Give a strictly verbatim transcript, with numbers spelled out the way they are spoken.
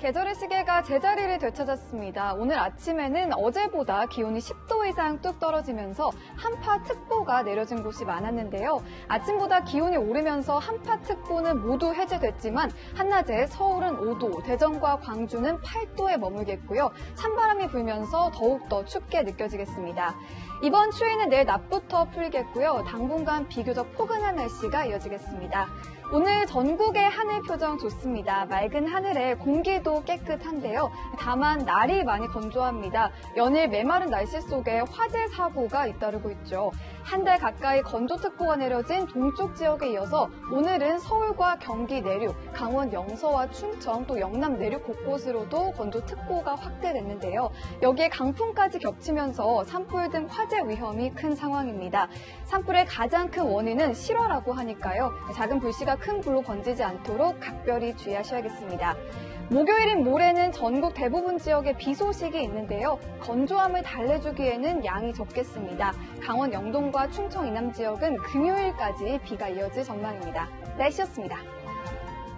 계절의 시계가 제자리를 되찾았습니다. 오늘 아침에는 어제보다 기온이 십 도 이상 뚝 떨어지면서 한파특보가 내려진 곳이 많았는데요. 아침보다 기온이 오르면서 한파특보는 모두 해제됐지만 한낮에 서울은 오 도, 대전과 광주는 팔 도에 머물겠고요. 찬바람이 불면서 더욱더 춥게 느껴지겠습니다. 이번 추위는 내일 낮부터 풀겠고요. 당분간 비교적 포근한 날씨가 이어지겠습니다. 오늘 전국의 하늘 표정 좋습니다. 맑은 하늘에 공기도 깨끗한데요. 다만 날이 많이 건조합니다. 연일 메마른 날씨 속에 화재 사고가 잇따르고 있죠. 한 달 가까이 건조특보가 내려진 동쪽 지역에 이어서 오늘은 서울과 경기 내륙, 강원 영서와 충청, 또 영남 내륙 곳곳으로도 건조특보가 확대됐는데요. 여기에 강풍까지 겹치면서 산불 등 화재 위험이 큰 상황입니다. 산불의 가장 큰 원인은 실화라고 하니까요. 작은 불씨가 큰 불로 번지지 않도록 각별히 주의하셔야겠습니다. 목요일인 모레는 전국 대부분 지역에 비 소식이 있는데요. 건조함을 달래주기에는 양이 적겠습니다. 강원 영동과 충청 이남 지역은 금요일까지 비가 이어질 전망입니다. 날씨였습니다.